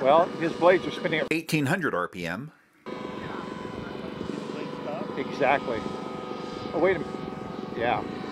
Well, his blades are spinning at 1800 RPM. exactly. Oh, wait a minute. Yeah.